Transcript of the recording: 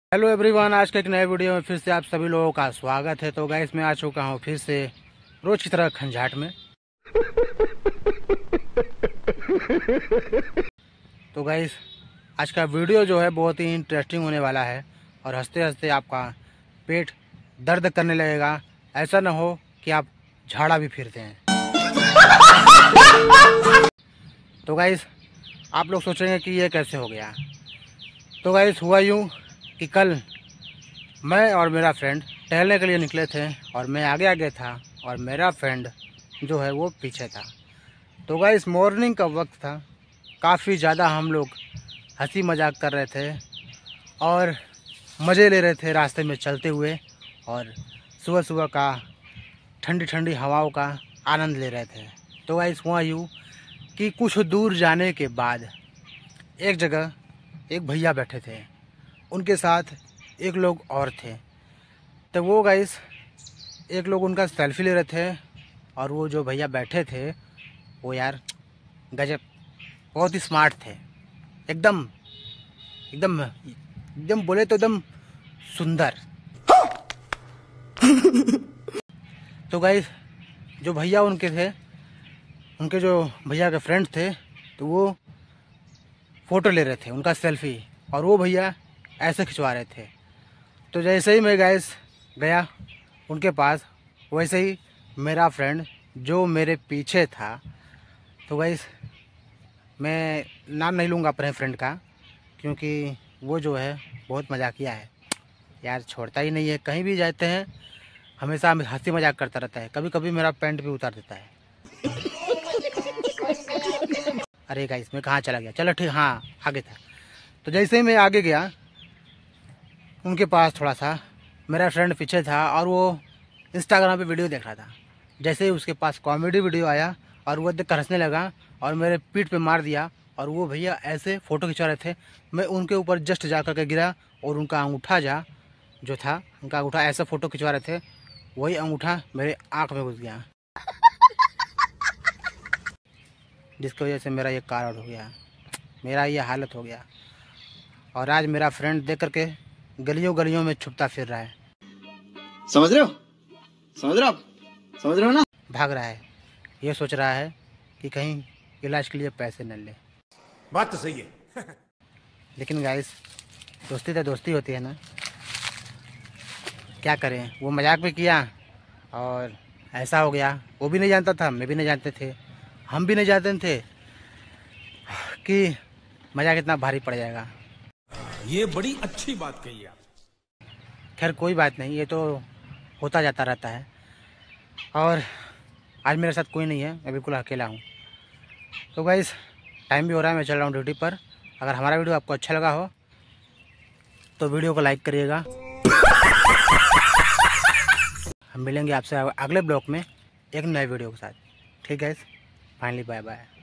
Hello everyone, आज के एक नए वीडियो में फिर से आप सभी लोगों का स्वागत है। तो गाइस मैं आ चुका हूँ फिर से रोज की तरह खंजाट में। तो गाइस आज का वीडियो जो है बहुत ही इंटरेस्टिंग होने वाला है और हंसते हंसते आपका पेट दर्द करने लगेगा। ऐसा ना हो कि आप झाड़ा भी फिरते हैं। तो गाइस आप लोग सोचेंगे कि ये कैसे हो गया। तो गाइस हुआ यूँ कि कल मैं और मेरा फ्रेंड टहलने के लिए निकले थे और मैं आगे आगे था और मेरा फ्रेंड जो है वो पीछे था। तो गाइस मॉर्निंग का वक्त था, काफ़ी ज़्यादा हम लोग हंसी मजाक कर रहे थे और मज़े ले रहे थे रास्ते में चलते हुए और सुबह सुबह का ठंडी ठंडी हवाओं का आनंद ले रहे थे। तो गाइस हुआ यूँ कि कुछ दूर जाने के बाद एक जगह एक भैया बैठे थे, उनके साथ एक लोग और थे। तो वो गाइस एक लोग उनका सेल्फी ले रहे थे और वो जो भैया बैठे थे वो यार गजब बहुत ही स्मार्ट थे, एकदम एकदम एकदम बोले तो एकदम सुंदर। तो गाइस जो भैया उनके थे, उनके जो भैया के फ्रेंड थे, तो वो फ़ोटो ले रहे थे उनका सेल्फी और वो भैया ऐसे खिंचवा रहे थे। तो जैसे ही मैं गैस गया उनके पास, वैसे ही मेरा फ्रेंड जो मेरे पीछे था, तो गैस मैं नाम नहीं लूँगा अपने फ्रेंड का क्योंकि वो जो है बहुत मजाकिया है यार, छोड़ता ही नहीं है। कहीं भी जाते हैं हमेशा हंसी मजाक करता रहता है, कभी कभी मेरा पैंट भी उतार देता है। अरे गाइस मैं कहाँ चला गया, चलो ठीक, हाँ आगे था। तो जैसे ही मैं आगे गया उनके पास, थोड़ा सा मेरा फ्रेंड पीछे था और वो इंस्टाग्राम पे वीडियो देख रहा था। जैसे ही उसके पास कॉमेडी वीडियो आया और वो देख कर हंसने लगा और मेरे पीठ पे मार दिया और वो भैया ऐसे फ़ोटो खिंचा रहे थे। मैं उनके ऊपर जस्ट जा कर के गिरा और उनका अंगूठा जो था उनका अंगूठा ऐसे फ़ोटो खिंचवा रहे थे, वही अंगूठा मेरे आँख में घुस गया, जिसकी वजह से मेरा ये कारण हो गया, मेरा ये हालत हो गया। और आज मेरा फ्रेंड देख करके गलियों गलियों में छुपता फिर रहा है। समझ रहे हो आप समझ रहे हो ना? भाग रहा है, ये सोच रहा है कि कहीं इलाज के लिए पैसे न ले। बात तो सही है। लेकिन गाइस दोस्ती तो दोस्ती होती है ना, क्या करें। वो मजाक भी किया और ऐसा हो गया। वो भी नहीं जानता था, मैं भी नहीं जानते थे, हम भी नहीं जानते थे कि मजाक इतना भारी पड़ जाएगा। ये बड़ी अच्छी बात कही आप। खैर कोई बात नहीं, ये तो होता जाता रहता है। और आज मेरे साथ कोई नहीं है, मैं बिल्कुल अकेला हूँ। तो गाइस टाइम भी हो रहा है, मैं चल रहा हूँ ड्यूटी पर। अगर हमारा वीडियो आपको अच्छा लगा हो तो वीडियो को लाइक करिएगा। हम मिलेंगे आपसे अगले ब्लॉग में एक नए वीडियो के साथ। ठीक है, फाइनली बाय बाय।